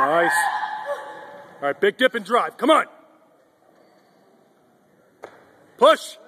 Nice. All right, big dip and drive. Come on. Push.